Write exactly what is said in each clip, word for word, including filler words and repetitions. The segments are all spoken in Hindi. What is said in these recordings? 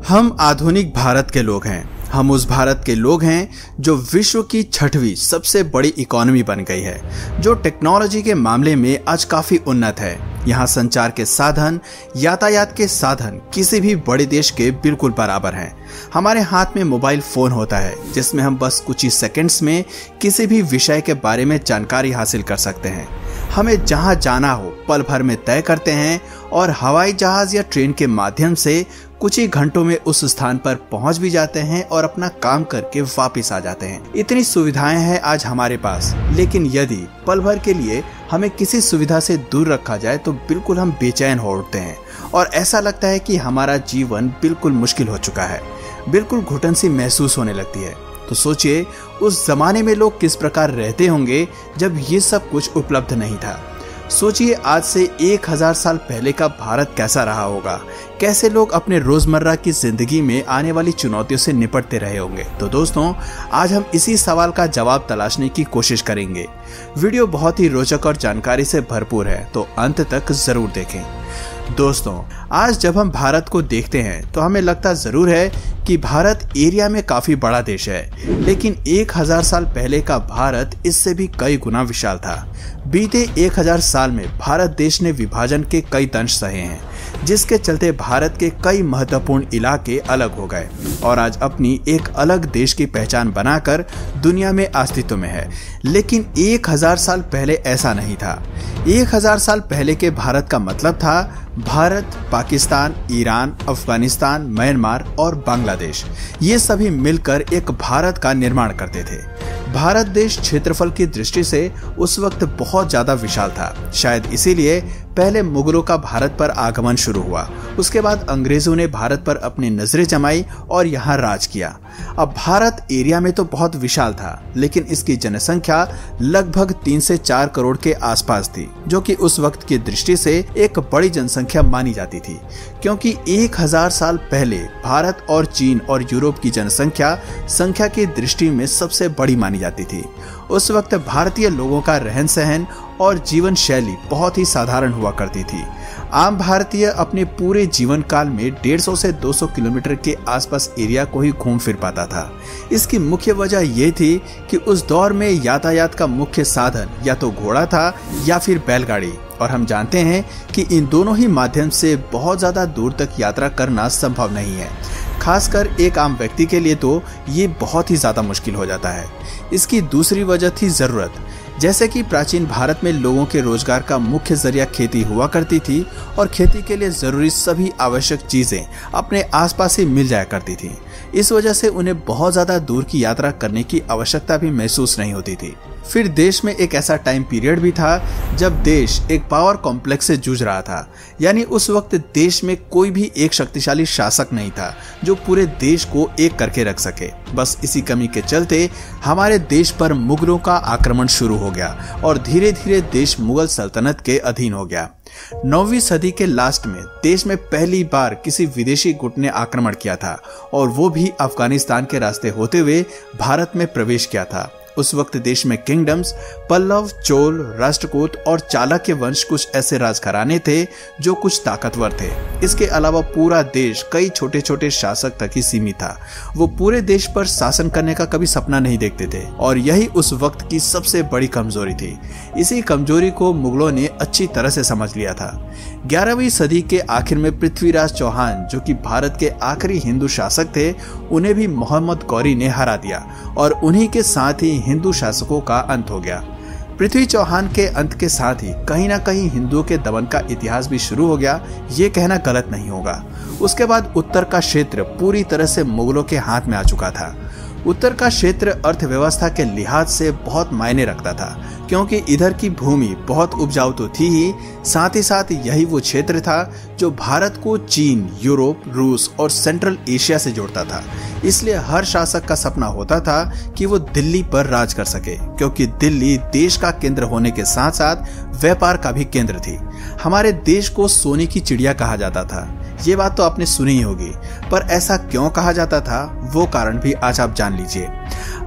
हम आधुनिक भारत के लोग हैं। हम उस भारत के लोग हैं जो विश्व की छठवीं सबसे बड़ी इकोनॉमी बन गई है, जो टेक्नोलॉजी के मामले में आज काफी उन्नत है। यहाँ संचार के साधन, यातायात के साधन किसी भी बड़े देश के बिल्कुल बराबर हैं। हमारे हाथ में मोबाइल फोन होता है जिसमें हम बस कुछ ही सेकंड्स में किसी भी विषय के बारे में जानकारी हासिल कर सकते हैं। हमें जहाँ जाना हो पल भर में तय करते हैं और हवाई जहाज या ट्रेन के माध्यम से कुछ ही घंटों में उस स्थान पर पहुंच भी जाते हैं और अपना काम करके वापस आ जाते हैं। इतनी सुविधाएं हैं आज हमारे पास, लेकिन यदि पल भर के लिए हमें किसी सुविधा से दूर रखा जाए तो बिल्कुल हम बेचैन हो उठते हैं और ऐसा लगता है कि हमारा जीवन बिल्कुल मुश्किल हो चुका है। बिल्कुल घुटन सी महसूस होने लगती है। तो सोचिए उस जमाने में लोग किस प्रकार रहते होंगे जब ये सब कुछ उपलब्ध नहीं था। सोचिए आज से एक हजार साल पहले का भारत कैसा रहा होगा, कैसे लोग अपने रोजमर्रा की जिंदगी में आने वाली चुनौतियों से निपटते रहे होंगे। तो दोस्तों, आज हम इसी सवाल का जवाब तलाशने की कोशिश करेंगे। वीडियो बहुत ही रोचक और जानकारी से भरपूर है, तो अंत तक जरूर देखें। दोस्तों, आज जब हम भारत को देखते हैं तो हमें लगता जरूर है कि भारत एरिया में काफी बड़ा देश है, लेकिन एक हजार साल पहले का भारत इससे भी कई गुना विशाल था। बीते एक हजार साल में भारत देश ने विभाजन के कई दंश सहे हैं, जिसके चलते भारत के कई महत्वपूर्ण इलाके अलग हो गए और आज अपनी एक अलग देश की पहचान बनाकर दुनिया में अस्तित्व में है। लेकिन एक हजार साल पहले ऐसा नहीं था। एक हजार साल पहले के भारत का मतलब था भारत, पाकिस्तान, ईरान, अफगानिस्तान, म्यांमार और बांग्लादेश, ये सभी मिलकर एक भारत का निर्माण करते थे। भारत देश क्षेत्रफल की दृष्टि से उस वक्त बहुत ज्यादा विशाल था। शायद इसीलिए पहले मुगलों का भारत पर आगमन शुरू हुआ, उसके बाद अंग्रेजों ने भारत पर अपनी नजरें जमाई और यहाँ राज किया। अब भारत एरिया में तो बहुत विशाल था, लेकिन इसकी जनसंख्या लगभग तीन से चार करोड़ के आसपास थी, जो कि उस वक्त की दृष्टि से एक बड़ी जनसंख्या मानी जाती थी, क्योंकि एक हजार साल पहले भारत और चीन और यूरोप की जनसंख्या संख्या की दृष्टि में सबसे बड़ी मानी जाती थी। उस वक्त भारतीय लोगों का रहन सहन और जीवन शैली बहुत ही साधारण हुआ करती थी। आम भारतीय अपने पूरे जीवन काल में डेढ़ सौ से दो सौ किलोमीटर के आसपास एरिया को ही घूम फिर पाता था। इसकी मुख्य वजह ये थी कि उस दौर में यातायात का मुख्य साधन या तो घोड़ा था या फिर बैलगाड़ी, और हम जानते हैं कि इन दोनों ही माध्यम से बहुत ज्यादा दूर तक यात्रा करना संभव नहीं है। खासकर एक आम व्यक्ति के लिए तो ये बहुत ही ज्यादा मुश्किल हो जाता है। इसकी दूसरी वजह थी जरूरत। जैसे कि प्राचीन भारत में लोगों के रोजगार का मुख्य जरिया खेती हुआ करती थी और खेती के लिए जरूरी सभी आवश्यक चीजें अपने आसपास ही मिल जाया करती थी। इस वजह से उन्हें बहुत ज्यादा दूर की यात्रा करने की आवश्यकता भी महसूस नहीं होती थी। फिर देश में एक ऐसा टाइम पीरियड भी था जब देश एक पावर कॉम्प्लेक्स से जूझ रहा था, यानी उस वक्त देश में कोई भी एक शक्तिशाली शासक नहीं था जो पूरे देश को एक करके रख सके। बस इसी कमी के चलते हमारे देश पर मुगलों का आक्रमण शुरू हो गया और धीरे धीरे देश मुगल सल्तनत के अधीन हो गया। नौवीं सदी के लास्ट में देश में पहली बार किसी विदेशी गुट ने आक्रमण किया था और वो भी अफगानिस्तान के रास्ते होते हुए भारत में प्रवेश किया था। उस वक्त देश में किंगडम्स, पल्लव, चोल, राष्ट्रकूट और चालुक्य वंश कुछ ऐसे राजघराने थे जो कुछ ताकतवर थे। इसके अलावा पूरा देश कई छोटे छोटे शासक तक ही सीमित था। वो पूरे देश पर शासन करने का कभी सपना नहीं देखते थे और यही उस वक्त की सबसे बड़ी कमजोरी थी। इसी कमजोरी को मुगलों ने अच्छी तरह से समझ लिया था। ग्यारहवीं सदी के आखिर में पृथ्वीराज चौहान, जो कि भारत के आखिरी हिंदू शासक थे, उन्हें भी मोहम्मद गौरी ने हरा दिया और उन्हीं के साथ ही हिंदू शासकों का अंत हो गया। पृथ्वी चौहान के अंत के साथ ही कहीं ना कहीं हिंदुओं के दमन का इतिहास भी शुरू हो गया, ये कहना गलत नहीं होगा। उसके बाद उत्तर का क्षेत्र पूरी तरह से मुगलों के हाथ में आ चुका था। उत्तर का क्षेत्र अर्थव्यवस्था के लिहाज से बहुत मायने रखता था, क्योंकि इधर की भूमि बहुत उपजाऊ तो थी ही, साथ ही साथ यही वो क्षेत्र था जो भारत को चीन, यूरोप, रूस और सेंट्रल एशिया से जोड़ता था। इसलिए हर शासक का सपना होता था कि वो दिल्ली पर राज कर सके, क्योंकि दिल्ली देश का केंद्र होने के साथ साथ व्यापार का भी केंद्र थी। हमारे देश को सोने की चिड़िया कहा जाता था। ये बात तो आपने सुनी ही होगी, पर ऐसा क्यों कहा जाता था वो कारण भी आज आप जान लीजिए।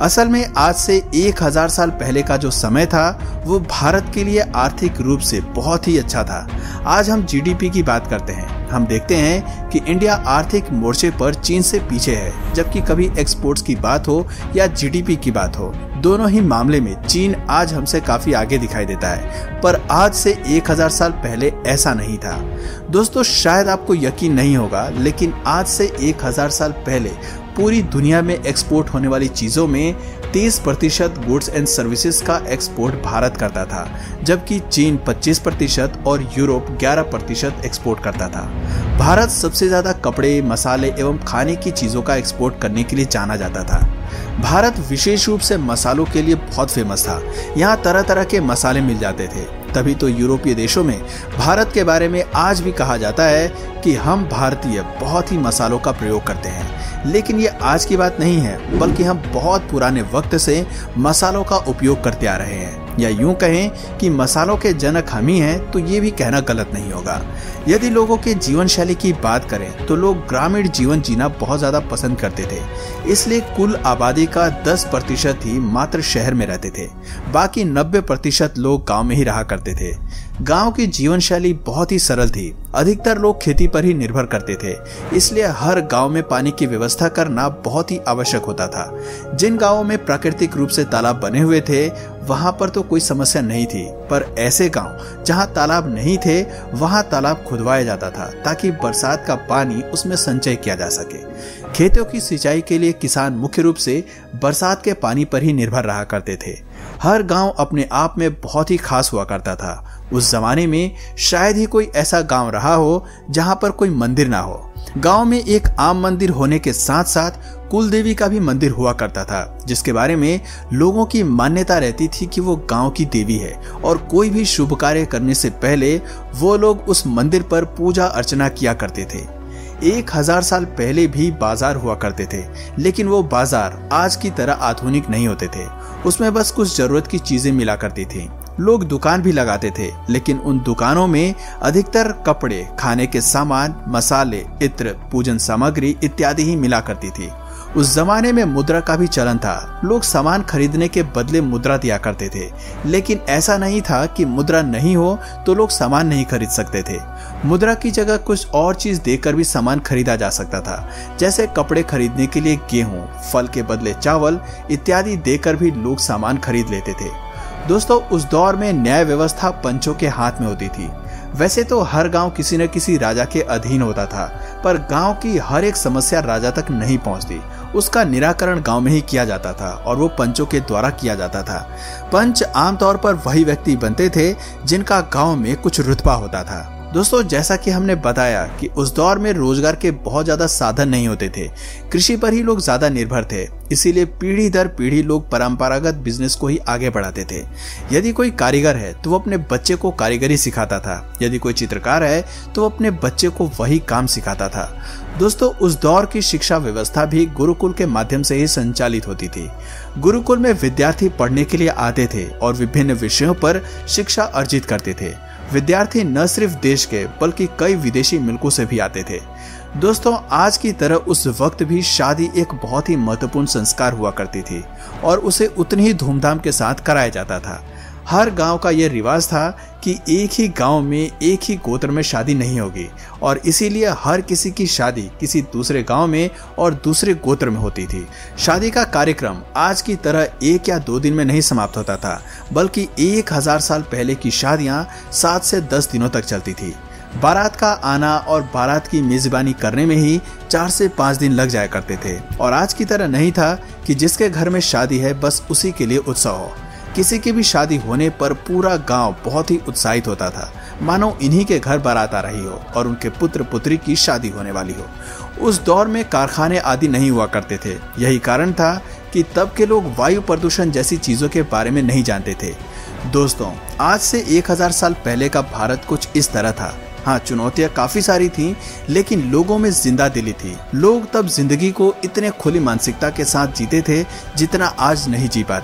असल में आज से एक हज़ार साल पहले का जो समय था वो भारत के लिए आर्थिक रूप से बहुत ही अच्छा था। आज हम जीडीपी की बात करते हैं, हम देखते हैं कि इंडिया आर्थिक मोर्चे पर चीन से पीछे है, जबकि कभी एक्सपोर्ट्स की बात हो या जीडीपी की बात हो, दोनों ही मामले में चीन आज हमसे काफी आगे दिखाई देता है। पर आज से एक हज़ार साल पहले ऐसा नहीं था। दोस्तों, शायद आपको यकीन नहीं होगा, लेकिन आज से एक हज़ार साल पहले पूरी दुनिया में एक्सपोर्ट होने वाली चीजों में तीस प्रतिशत गुड्स एंड सर्विसेज का एक्सपोर्ट भारत करता था, जबकि चीन पच्चीस प्रतिशत और यूरोप ग्यारह प्रतिशत एक्सपोर्ट करता था। भारत सबसे ज्यादा कपड़े, मसाले एवं खाने की चीजों का एक्सपोर्ट करने के लिए जाना जाता था। भारत विशेष रूप से मसालों के लिए बहुत फेमस था। यहाँ तरह तरह के मसाले मिल जाते थे। तभी तो यूरोपीय देशों में भारत के बारे में आज भी कहा जाता है कि हम भारतीय बहुत ही मसालों का प्रयोग करते हैं। लेकिन ये आज की बात नहीं है, बल्कि हम बहुत पुराने वक्त से मसालों का उपयोग करते आ रहे हैं। या यूं कहें कि मसालों के जनक हम ही हैं, तो ये भी कहना गलत नहीं होगा। यदि लोगों के जीवन शैली की बात करें तो लोग ग्रामीण जीवन जीना बहुत ज्यादा पसंद करते थे। इसलिए कुल आबादी का दस प्रतिशत ही मात्र शहर में रहते थे, बाकी नब्बे प्रतिशत लोग गांव में ही रहा करते थे। गांव की जीवन शैली बहुत ही सरल थी। अधिकतर लोग खेती पर ही निर्भर करते थे, इसलिए हर गांव में पानी की व्यवस्था करना बहुत ही आवश्यक होता था। जिन गांवों में प्राकृतिक रूप से तालाब बने हुए थे वहां पर तो कोई समस्या नहीं थी, पर ऐसे गांव जहां तालाब नहीं थे वहां तालाब खुदवाया जाता था ताकि बरसात का पानी उसमें संचय किया जा सके। खेतों की सिंचाई के लिए किसान मुख्य रूप से बरसात के पानी पर ही निर्भर रहा करते थे। हर गांव अपने आप में बहुत ही खास हुआ करता था। उस जमाने में शायद ही कोई ऐसा गांव रहा हो जहां पर कोई मंदिर ना हो। गांव में एक आम मंदिर होने के साथ साथ कुल देवी का भी मंदिर हुआ करता था, जिसके बारे में लोगों की मान्यता रहती थी कि वो गांव की देवी है और कोई भी शुभ कार्य करने से पहले वो लोग उस मंदिर पर पूजा अर्चना किया करते थे। एक हजार साल पहले भी बाजार हुआ करते थे, लेकिन वो बाजार आज की तरह आधुनिक नहीं होते थे। उसमें बस कुछ जरूरत की चीजें मिला करती थी। लोग दुकान भी लगाते थे, लेकिन उन दुकानों में अधिकतर कपड़े, खाने के सामान, मसाले, इत्र, पूजन सामग्री इत्यादि ही मिला करती थी। उस जमाने में मुद्रा का भी चलन था। लोग सामान खरीदने के बदले मुद्रा दिया करते थे, लेकिन ऐसा नहीं था कि मुद्रा नहीं हो तो लोग सामान नहीं खरीद सकते थे। मुद्रा की जगह कुछ और चीज देकर भी सामान खरीदा जा सकता था, जैसे कपड़े खरीदने के लिए गेहूं, फल के बदले चावल इत्यादि देकर भी लोग सामान खरीद लेते थे। दोस्तों, उस दौर में न्याय व्यवस्था पंचों के हाथ में होती थी। वैसे तो हर गांव किसी न किसी राजा के अधीन होता था, पर गांव की हर एक समस्या राजा तक नहीं पहुंचती। उसका निराकरण गांव में ही किया जाता था और वो पंचों के द्वारा किया जाता था। पंच आमतौर पर वही व्यक्ति बनते थे जिनका गांव में कुछ रुतबा होता था। दोस्तों, जैसा कि हमने बताया कि उस दौर में रोजगार के बहुत ज्यादा साधन नहीं होते थे। कृषि पर ही लोग ज्यादा निर्भर थे, इसीलिए पीढ़ी दर पीढ़ी लोग परंपरागत बिजनेस को ही आगे बढ़ाते थे। यदि कोई कारीगर है तो वो अपने बच्चे को कारीगरी सिखाता था। यदि कोई चित्रकार है तो वो अपने बच्चे को वही काम सिखाता था। दोस्तों, उस दौर की शिक्षा व्यवस्था भी गुरुकुल के माध्यम से ही संचालित होती थी। गुरुकुल में विद्यार्थी पढ़ने के लिए आते थे और विभिन्न विषयों पर शिक्षा अर्जित करते थे। विद्यार्थी न सिर्फ देश के बल्कि कई विदेशी मुल्कों से भी आते थे। दोस्तों, आज की तरह उस वक्त भी शादी एक बहुत ही महत्वपूर्ण संस्कार हुआ करती थी और उसे उतनी ही धूमधाम के साथ कराया जाता था। हर गांव का यह रिवाज था कि एक ही गांव में एक ही गोत्र में शादी नहीं होगी और इसीलिए हर किसी की शादी किसी दूसरे गांव में और दूसरे गोत्र में होती थी। शादी का कार्यक्रम आज की तरह एक या दो दिन में नहीं समाप्त होता था, बल्कि एक हजार साल पहले की शादियां सात से दस दिनों तक चलती थी। बारात का आना और बारात की मेजबानी करने में ही चार से पाँच दिन लग जाया करते थे और आज की तरह नहीं था कि जिसके घर में शादी है बस उसी के लिए उत्सव हो। किसी की भी शादी होने पर पूरा गांव बहुत ही उत्साहित होता था, मानो इन्हीं के घर बारात आ रही हो और उनके पुत्र पुत्री की शादी होने वाली हो। उस दौर में कारखाने आदि नहीं हुआ करते थे। यही कारण था कि तब के लोग वायु प्रदूषण जैसी चीजों के बारे में नहीं जानते थे। दोस्तों, आज से एक हजार साल पहले का भारत कुछ इस तरह था। हाँ, चुनौतियां काफी सारी थीं, लेकिन लोगों में जिंदा दिली थी। लोग तब जिंदगी को इतने खुली मानसिकता के साथ जीते थे जितना आज नहीं जी पाते।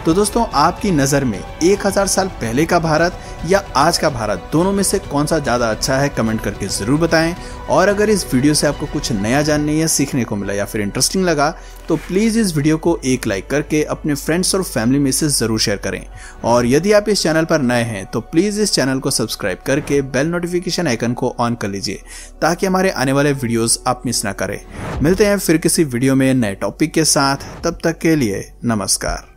तो दोस्तों आपकी नज़र में एक हज़ार साल पहले का भारत या आज का भारत दोनों में से कौन सा ज़्यादा अच्छा है, कमेंट करके ज़रूर बताएं। और अगर इस वीडियो से आपको कुछ नया जानने या सीखने को मिला या फिर इंटरेस्टिंग लगा तो प्लीज़ इस वीडियो को एक लाइक करके अपने फ्रेंड्स और फैमिली में से ज़रूर शेयर करें। और यदि आप इस चैनल पर नए हैं तो प्लीज़ इस चैनल को सब्सक्राइब करके बेल नोटिफिकेशन आइकन को ऑन कर लीजिए ताकि हमारे आने वाले वीडियोस आप मिस ना करें। मिलते हैं फिर किसी वीडियो में नए टॉपिक के साथ, तब तक के लिए नमस्कार।